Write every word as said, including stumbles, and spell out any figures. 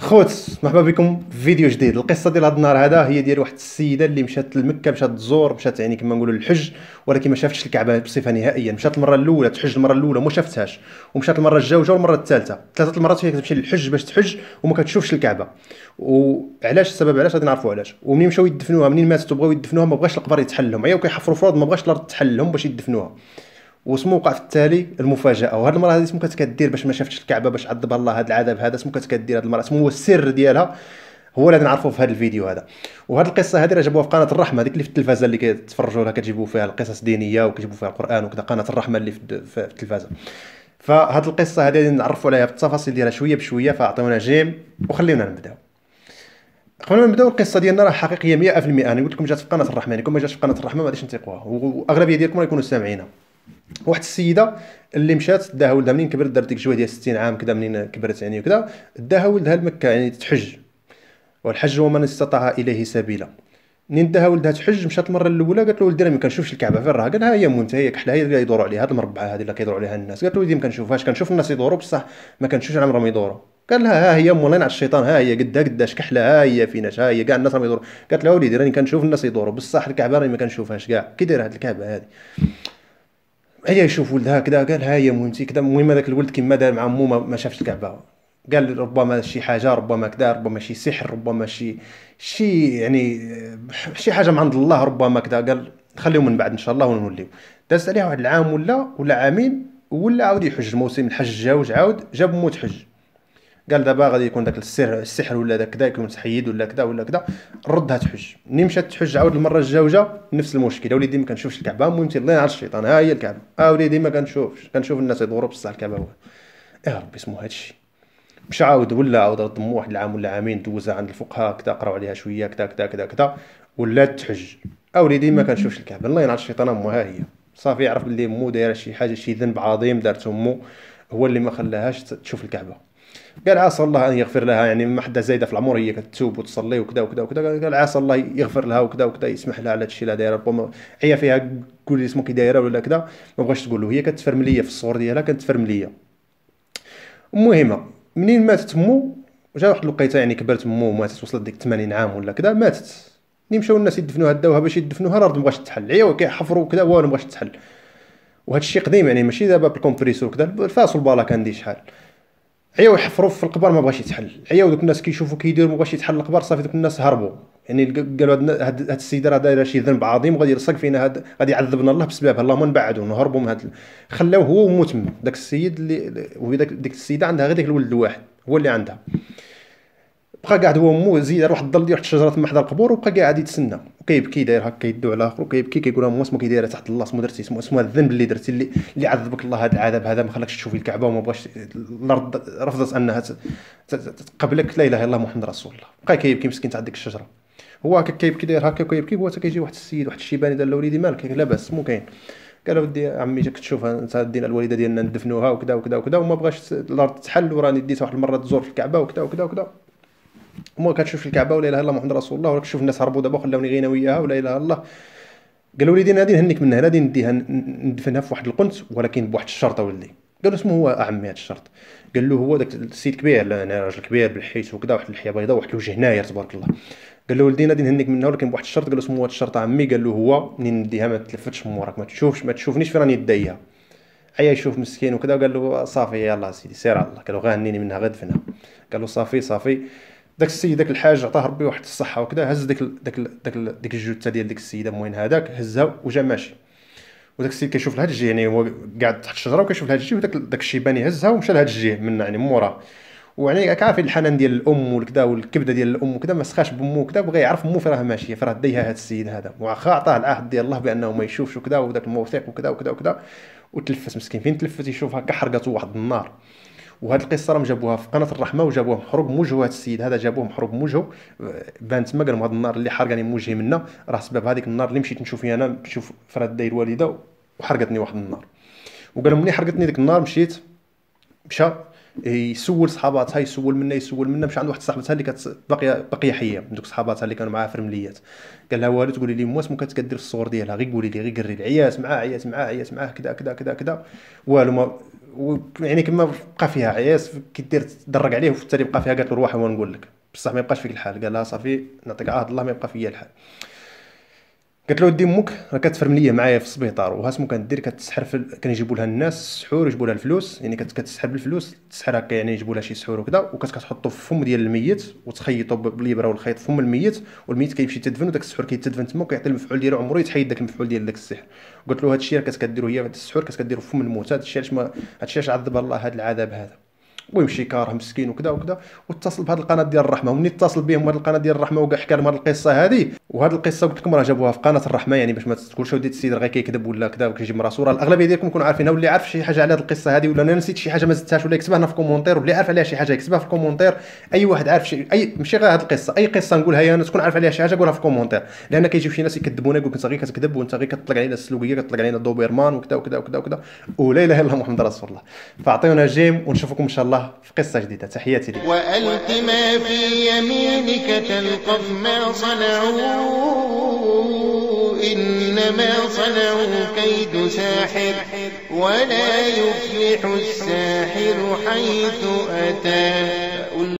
خوت، مرحبا بكم في فيديو جديد. القصه ديال هذا النهار هذا هي ديال واحد السيده اللي مشات لمكه، مشات تزور، مشات يعني كما نقولوا للحج، ولكن ما شافتش الكعبه بصفه نهائيا. مشات المره الاولى تحج، المره الاولى وما شافتهاش، ومشات المره الجوجه والمره الثالثه، ثلاثه المرات هي كتمشي للحج باش تحج وما كتشوفش الكعبه. وعلاش السبب؟ علاش غادي نعرفوا علاش. ومنين مشاو يدفنوها، منين ماتت وبغاو يدفنوها، ما بغاش القبر يتحل لهم، عياو كيحفروا في الارض، ما بغاش الارض تحل لهم باش يدفنوها. واسمو وقع في التالي المفاجاه. وهاد المراه هذه اسمو كانت كدير باش ما شافتش الكعبه، باش عذبها الله هذا العذاب هذا. اسمو كانت كدير هاد المراه، اسمو هو السر ديالها، هو اللي غادي نعرفوا في هذا الفيديو هذا. وهاد القصه هذه راه جابوها في قناه الرحمه، هذيك اللي في التلفازه اللي كتفرجوا لها، كتجيبوا فيها القصص دينيه وكتجيبوا فيها القران وكذا، قناه الرحمه اللي في في التلفازه. فهاد القصه هذه نعرفوا عليها بالتفاصيل ديالها شويه بشويه، فاعطونا جيم وخليونا نبداو. قبل ما نبداو، القصه ديالنا راه حقيقيه مية في المية. انا قلت لكم جات في قناه الرحمه، يعني كون ما جاتش في قناه الرحمه ما غاديش نثيقوها، واغلبيه ديالكم راه يكونوا سامعينها. واحد السيده اللي مشات داها ولدها منين كبرت، دارت ديك شويه ديال ستين عام كذا، منين كبرت يعني وكذا، داها ولدها لمكه يعني تحج. والحج هو من استطاع اليه سبيلا. منين داها ولدها تحج، مشات المره الاولى قالت له ولدي راه ما كنشوفش الكعبه فين راها. قال لها هي مونت، هي كحله، هي اللي يدوروا عليها، هاد المربعه هذه اللي كيدوروا عليها الناس. قالت له ولدي ما كنشوفهاش، كنشوف الناس يدوروا بصح ما كنشوفش عمرهم يدوروا. قال لها ها هي مولين على الشيطان، ها هي قدها قداش كحله، ها هي فيناش، ها هي كاع الناس راهم يدوروا. قالت له وليدي راني كنشوف الناس يدوروا بصح الكعبه راني ما كنشوفهاش كاع، كي دايره هاد الكعبه هذه. هي يشوف ولدها كذا، قال ها هي مونتي كذا. المهم هذاك الولد كيما دار مع مو ما ما شافش الكعبه. قال ربما شي حاجه، ربما كذا، ربما شي سحر، ربما شي شي يعني شي حاجه من عند الله، ربما كذا. قال خليهم من بعد ان شاء الله ونوليو. دازت عليه واحد العام ولا ولا عامين، ولا عاود يحج. موسم الحج جا وعاود جاب مو تحج. قال دابا غادي يكون داك السحر السحر ولا داك كذا يكون تحيد ولا كذا ولا كذا. ردها تحج. ملي مشات تحج عاود المره الجوجه نفس المشكله. وليدي ما كنشوفش الكعبه. المهم تيضلين على الشيطان، ها هي الكعبه. اه وليدي ما كنشوفش، كنشوف الناس يدوروا بصح الكعبه هو. يا ربي اسمو هادشي. مشى عاود ولا عاود رد مو واحد العام ولا عامين، دوزها عند الفقهاء كذا، قراو عليها شويه كذا كذا كذا كذا، ولات تحج. اه وليدي ما كنشوفش الكعبه. الله ينعس الشيطان. امو ها هي صافي، يعرف بلي مو دايره شي حاجه، شي ذنب عظيم دارت امو هو اللي ما خلاهاش تشوف الكعبه. قال عسى الله ان يغفر لها، يعني ما حدا زايده في العمر، هي كتوب وتصلي وكذا وكذا وكذا. قال عسى الله يغفر لها وكذا وكذا، يسمح لها على هادشي اللي دايره. ربما عيا فيها قول لي اسمو كي دايره ولا كذا، ما بغاش تقول له. هي كانت تفرمليه في الصور ديالها، كانت تفرمليه. المهم منين ماتت مو، جا واحد الوقيته يعني كبرت مو، ماتت وصلت ديك ثمانين عام ولا كذا، ماتت. منين مشاو الناس يدفنوها، داوها باش يدفنوها، راه ما بغاش تحل. عيا كيحفروا وكذا والو ما بغاش تحل. وهذا الشيء قديم يعني، ماشي دابا بالكمبريسور كذا، الفاس والبالا كان دي شحال. عياو يحفروا في القبر ما بغاش يتحل. عياو دوك الناس كيشوفوا كيديروا ما بغاش يتحل القبر، صافي دوك الناس هربوا. يعني قالوا هاد هاد هاد السيده راه دايره شي ذنب عظيم وغادي يلصق فينا، هاد غادي يعذبنا الله بسببها، اللهم نبعدوا نهربوا من هاد. خلاوه هو ومو تما. داك السيد اللي وهي داك ديك السيده عندها غير داك الولد الواحد هو اللي عندها. بقى قاعد هو ومو، زيد روح الظل ديال واحد الشجره تما حدا القبور، وبقى قاعد يتسنى وكيبكي داير هكا يدو على اخر، وكيبكي كيقول لها مو اسمو كي دايره تحت الله، اسمو درتي، اسمو اسمو الذنب اللي درتي، اللي اللي عذبك الله هذا العذاب هذا، ما خلاكش تشوفي الكعبه وما بغاش الارض، رفضت انها ت- ت- تقبلك. لا اله الا الله محمد رسول الله. بقى كيبكي مسكين تاع ديك الشجره. هو هكا كيبكي داير هكا وكيبكي، هو حتى كيجي واحد السيد، واحد الشيباني، قال له وليدي مالك؟ لا باس مو كاين. قال له ودي عمي جاك تشوفها انت، دينا الوالده ديالنا ندفنوها وكذا وكذا وكذا، وما بغاش الارض تحل، وراني ديت واحد المره تزور في الكعبه وكذا وكذا وكذا، وما كتشوف الكعبه. ولا اله الا الله محمد رسول الله. وراك تشوف الناس هربوا دابا وخلاوني غير انا وياها، ولا اله الا الله. قال له وليدي غادي نهنيك منها، غادي نديها ندفنها في واحد القنت، ولكن بواحد الشرط ولدي. قال له اسمه هو اعمي هذا الشرط. قال له هو داك السيد كبير، لا انا راجل كبير بالحيت وكذا، واحد اللحيه بيضاء، واحد الوجه ناير تبارك الله. قال له ولدي غادي نهنيك منها ولكن بواحد الشرط. قال له اسمه هو هذا الشرط عمي. قال له هو منين نديها ما تلفتش من موراك، ما تشوفش ما تشوفنيش في راني دايها. عيا يشوف مسكين وكذا. قال له صافي يلاه سيدي سير على الله. قال له غير هنيني منها غير دفنها. قال له صافي صافي. داك السيد داك الحاج عطاه ربي واحد الصحه وكذا، هز داك ال- داك ال- داك ال- ديك الجثه ديال ديك السيده موين هذاك، هزها وجا ماشي. وداك السيد كيشوف لهاد الجهه، يعني هو قاعد تحت الشجره وكيشوف لهاد الجهه، وداك داك الشيباني هزها ومشى لهاد الجهه من يعني من موراه. ويعني راك عارف الحنان ديال الام والكذا والكبده ديال الام وكذا، ما سخاش بامو وكذا، بغى يعرف امو فين راه ماشيه، فين راه دايها هاد السيد هذا. واخا عطاه العهد ديال الله بانه ما يشوفش وكذا، وداك الموثيق وكذا وكذا وكذا. وتلفت مسكين، فين تلفت يشوف هكا حرقته واحد النار. وهاد القصه راهم جابوها في قناه الرحمه، وجابوه محروق من وجهه. هاد السيد هذا جابوه محروق من وجهه، بان تما قال لهم هاد النار اللي حرقني من وجهي منا راه سبب هذيك النار اللي مشيت نشوف فيها انا، نشوف فراد داير الوالده وحرقتني واحد النار. وقال لهم ملي حرقتني ديك النار مشيت، مشى يسول صحاباتها، يسول منا يسول منا، مشى عند واحد صاحبتها اللي كانت باقيه باقيه حيه من دوك صحاباتها اللي كانوا معاها في رمليات. قال لها والو تقولي لي موا اسمو كتقدر في الصور ديالها، غير قولي لي، غير قري لي، عيات معاه عيات معاه عيات معاه كذا كذا كذا كذا والو ما و- يعني كما بقى فيها عياس كيدير تدرج عليه، وفي التالي بقى فيها قالت له روح ونقول لك بصح ما يبقاش فيك الحال. قال لها صافي نعطيك عهد الله ما يبقى فيا الحال. قالت له ودي امك راه كتفرمليه معايا في السبيطار، وها اسمو كدير كتسحر في ال- كنجيبوا لها الناس السحور يجيبوا لها الفلوس، يعني كت- كتسحب الفلوس تسحر هكا، يعني يجيبوا لها شي سحور وكذا، وكتحطو في الفم ديال الميت وتخيطو ب- بالابره والخيط في فم الميت، والميت كيمشي يتدفن وداك السحور كيتدفن تما وكيعطي المفعول ديالو عمره يتحيد داك المفعول ديال داك السحر. قلت له هذا الشيء راه كتكديروا هي هذا السحور كتكديروا في فم الموت، هذا الشيء علاش ما هذا الشيء علاش عذب الله هذا العذاب هذا. ويمشي كاره مسكين وكذا وكذا، واتصل بهذه القناه ديال الرحمه، ومني اتصل بهم هذه القناه ديال الرحمه وكاع حكى لهم هذه القصه هذه. وهذه القصه قلت لكم راه جابوها في قناه الرحمه، يعني باش ما تقولش ودي السيد راه كيكذب ولا كذا وكيجيب راسو، راه الاغلبيه ديالكم كونوا عارفينها، واللي عارف شي حاجه على هذه القصه هذه ولا انا نسيت شي حاجه ما زدتهاش ولا يكتبها لنا في كومونتير، واللي عارف عليها شي حاجه يكتبها في الكومونتير. اي واحد عارف شي اي ماشي غير هذه القصه، اي قصه نقولها انا تكون عارف عليها شي حاجه قولها في الكومونتير، لان كيجيو شي ناس يكذبونا يقول لك انت غير كتكذب وانت غير كتطلق علينا السلوكيه كتطلق علينا الدوبيرمان وكذا وكذا وكذا وكذا، ولا اله الا الله محمد رسول الله. فاعطيونا جيم ونشوفكم ان شاء الله في قصه جديده. تحياتي لكم. وألق ما في يمينك تلقف ما صنعوا إنما صنعوا كيد ساحر ولا يفلح الساحر حيث أتى.